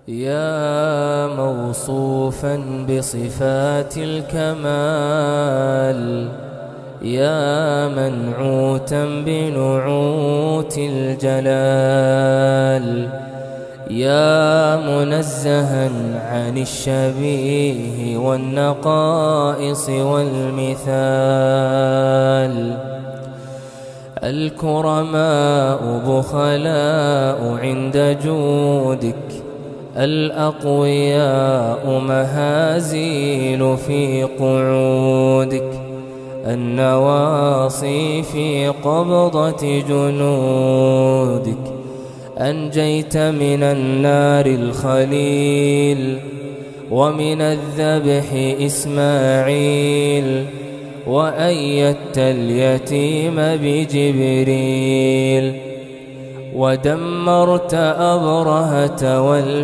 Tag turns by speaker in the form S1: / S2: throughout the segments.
S1: يا موصوفا بصفات الكمال، يا منعوتا بنعوت الجلال، يا منزها عن الشبيه والنقائص والمثال. الكرماء بخلاء عند جودك، الأقوياء مهازيل في قعودك، النواصي في قبضة جنودك. أنجيت من النار الخليل، ومن الذبح إسماعيل، وأيدت اليتيم بجبريل، ودمرت أبرهة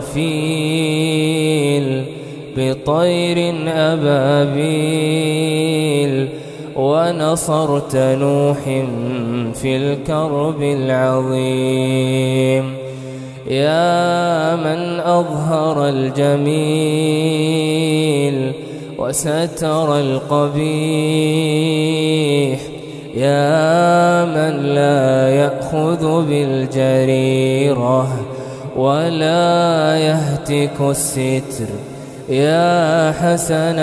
S1: والفيل بطير أبابيل، ونصرت نوح في الكرب العظيم. يا من أظهر الجميل وستر القبيح، يا من لا يأخذ بالجريرة ولا يهتك الستر، يا حسن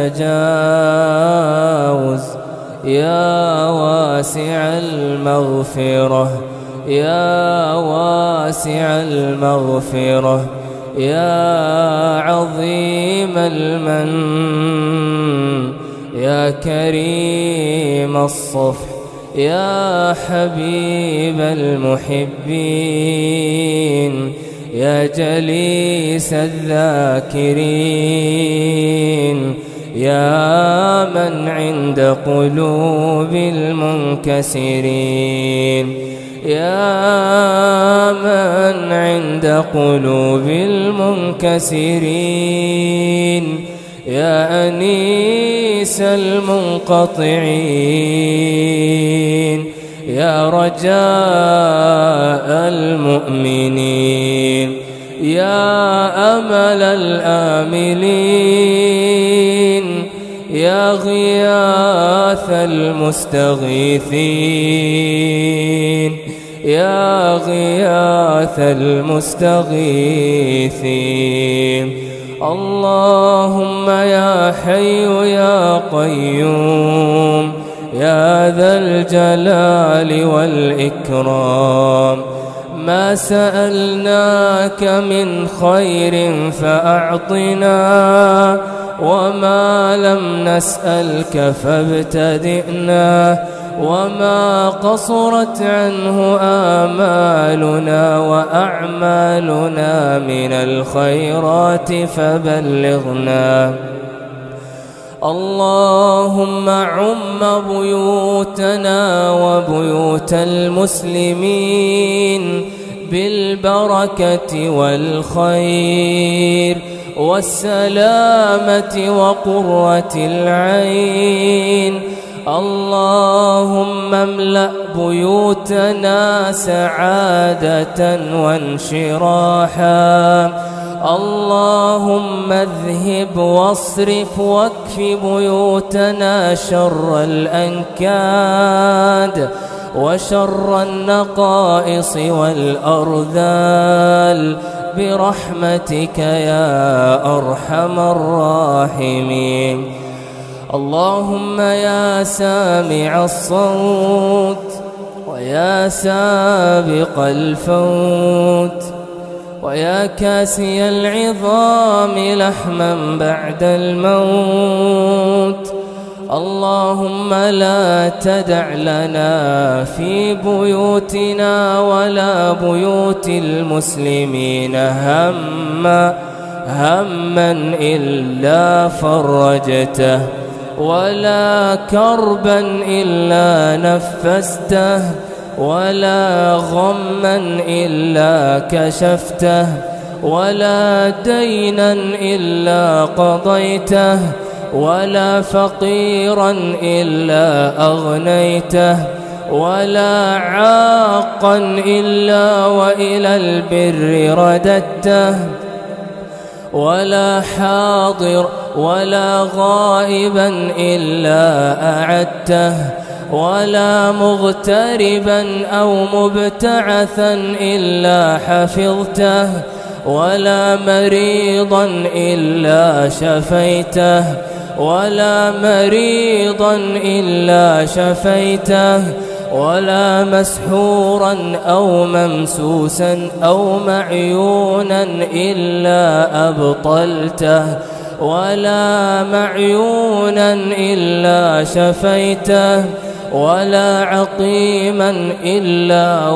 S1: التجاوز، يا واسع المغفرة، يا واسع المغفرة، يا عظيم المن، يا كريم الصفح، يا حبيب المحبين، يا جليس الذاكرين، يا من عند قلوب المنكسرين، يا من عند قلوب المنكسرين، يا أنيس المنقطعين، يا رجاء المؤمنين، يا أمل الآملين، يا غياث المستغيثين، يا غياث المستغيثين. اللهم يا حي يا قيوم، يا ذا الجلال والإكرام، ما سألناك من خير فأعطنا، وما لم نسألك فابتدئنا، وما قصرت عنه آمالنا وأعمالنا من الخيرات فبلغنا. اللهم عم بيوتنا وبيوت المسلمين بالبركة والخير والسلامة وقرة العين. اللهم املأ بيوتنا سعادة وانشراحا. اللهم اذهب واصرف واكف بيوتنا شر الأنكاد وشر النقائص والأرذال برحمتك يا أرحم الراحمين. اللهم يا سامع الصوت ويا سابق الفوت ويا كاسي العظام لحما بعد الموت، اللهم لا تدع لنا في بيوتنا ولا بيوت المسلمين هما إلا فرجته، ولا كربا إلا نفسته، ولا غما إلا كشفته، ولا دينا إلا قضيته، ولا فقيرا إلا أغنيته، ولا عاقا إلا وإلى البر رددته، ولا حاضر ولا غائبا إلا أعدته، ولا مغتربا أو مبتعثا إلا حفظته، ولا مريضا إلا شفيته، ولا مريضا إلا شفيته، ولا مسحورا أو ممسوسا أو معيونا إلا أبطلته، ولا معيونا إلا شفيته، ولا عقيما إلا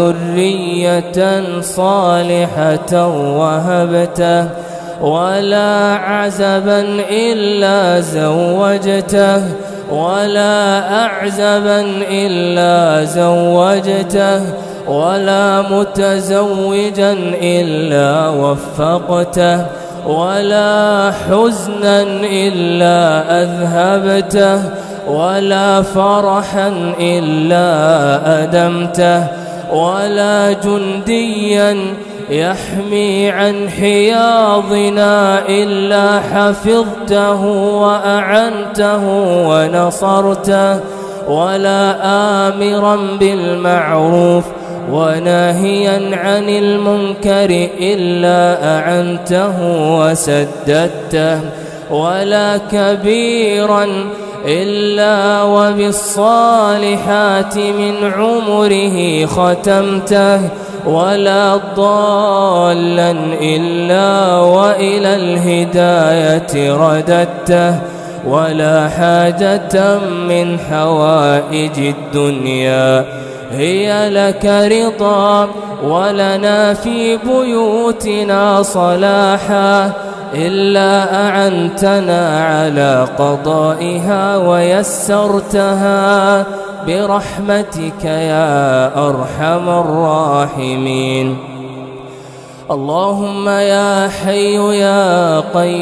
S1: وذرية صالحة وهبته، ولا عزبا إلا زوجته، ولا أعزبا إلا زوجته، ولا متزوجا إلا وفقته، ولا حزنا إلا أذهبته، ولا فرحا إلا أدمته، ولا جنديا يحمي عن حياضنا إلا حفظته وأعنته ونصرته، ولا آمرا بالمعروف وناهيا عن المنكر إلا أعنته وسددته، ولا كبيرا إلا وبالصالحات من عمره ختمته، ولا ضالا إلا وإلى الهداية رددته، ولا حاجة من حوائج الدنيا هي لك رضا ولنا في بيوتنا صلاحا إلا أعنتنا على قضائها ويسرتها برحمتك يا أرحم الراحمين. اللهم يا حي يا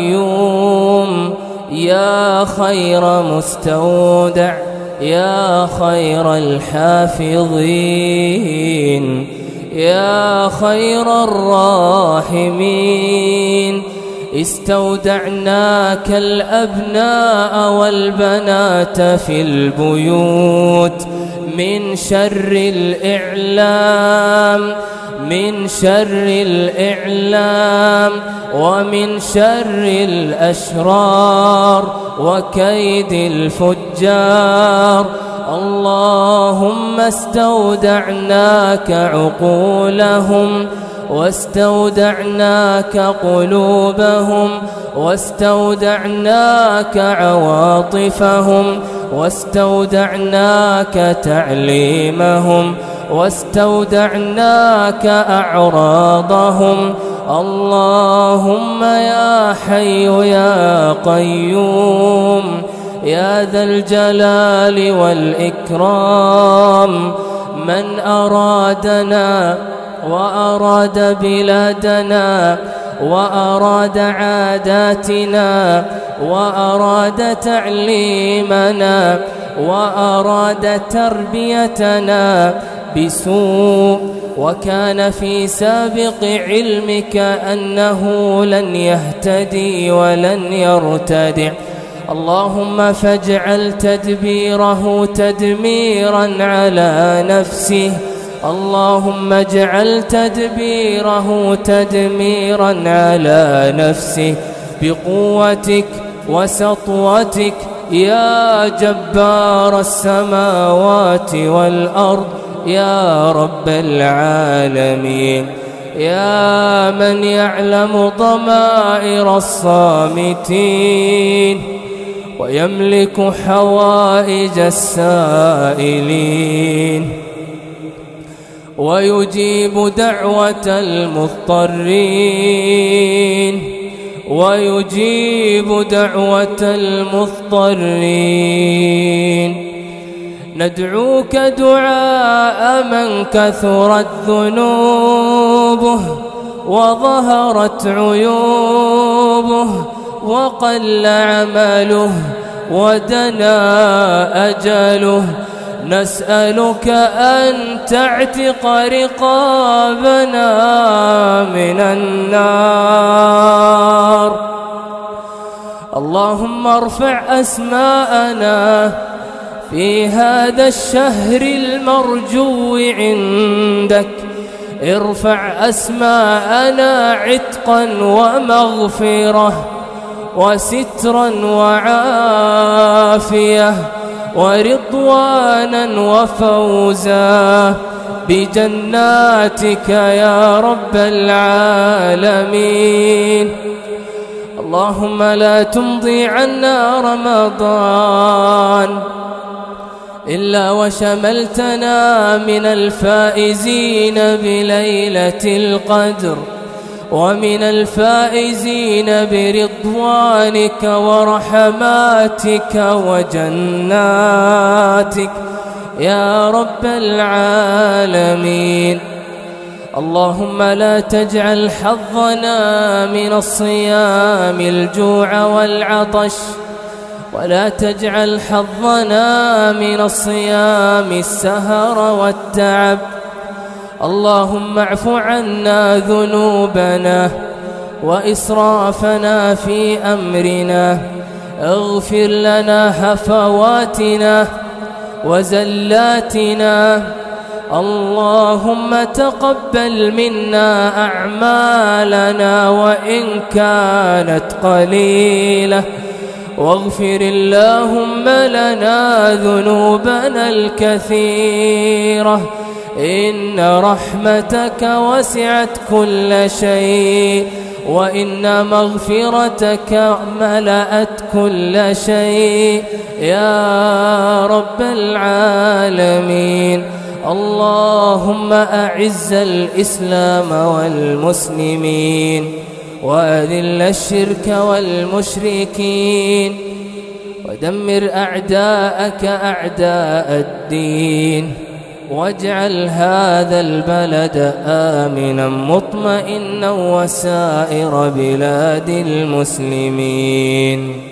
S1: قيوم يا خير مستودع يا خير الحافظين يا خير الراحمين، استودعناك الأبناء والبنات في البيوت من شر الإعلام ومن شر الأشرار وكيد الفجار. اللهم استودعناك عقولهم واستودعناك قلوبهم واستودعناك عواطفهم واستودعناك تعليمهم واستودعناك أعراضهم. اللهم يا حي يا قيوم يا ذا الجلال والإكرام، من أرادنا وأراد بلادنا وأراد عاداتنا وأراد تعليمنا وأراد تربيتنا بسوء وكان في سابق علمك أنه لن يهتدي ولن يرتدع، اللهم فاجعل تدبيره تدميرا على نفسه، اللهم اجعل تدبيره تدميرا على نفسه بقوتك وسطوتك يا جبار السماوات والأرض يا رب العالمين، يا من يعلم ضمائر الصامتين ويملك حوائج السائلين ويجيب دعوة المضطرين ندعوك دعاء من كثرت ذنوبه وظهرت عيوبه وقل عمله ودنا أجله، نسألك أن تعتق رقابنا من النار النار. اللهم ارفع أسماءنا في هذا الشهر المرجو عندك، ارفع أسماءنا عتقا ومغفرة وسترا وعافية ورضوانا وفوزا بجناتك يا رب العالمين. اللهم لا تمضي عنا رمضان إلا وشملتنا من الفائزين بليلة القدر، ومن الفائزين برضوانك ورحماتك وجناتك يا رب العالمين. اللهم لا تجعل حظنا من الصيام الجوع والعطش، ولا تجعل حظنا من الصيام السهر والتعب. اللهم اعف عنا ذنوبنا وإسرافنا في أمرنا، اغفر لنا هفواتنا وزلاتنا. اللهم تقبل منا أعمالنا وإن كانت قليلة، واغفر اللهم لنا ذنوبنا الكثيرة، إن رحمتك وسعت كل شيء، وإن مغفرتك ملأت كل شيء يا رب العالمين. اللهم أعز الإسلام والمسلمين، وأذل الشرك والمشركين، ودمر أعداءك أعداء الدين، واجعل هذا البلد آمنا مطمئنا وسائر بلاد المسلمين.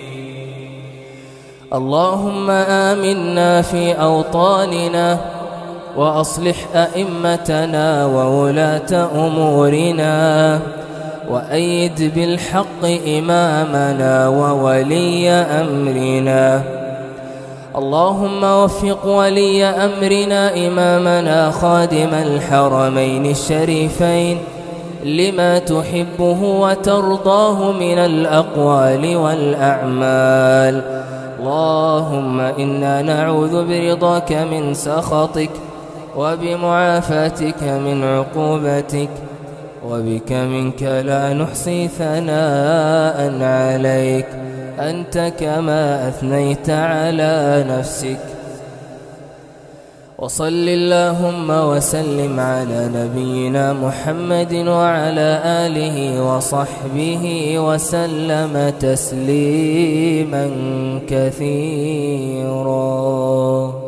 S1: اللهم آمنا في أوطاننا، وأصلح أئمتنا وولاة أمورنا، وأيد بالحق إمامنا وولي أمرنا. اللهم وفق ولي أمرنا إمامنا خادم الحرمين الشريفين لما تحبه وترضاه من الأقوال والأعمال. اللهم إنا نعوذ برضاك من سخطك، وبمعافاتك من عقوبتك، وبك منك لا نحصي ثناء عليك، أنت كما أثنيت على نفسك. وصل اللهم وسلم على نبينا محمد وعلى آله وصحبه وسلم تسليما كثيرا.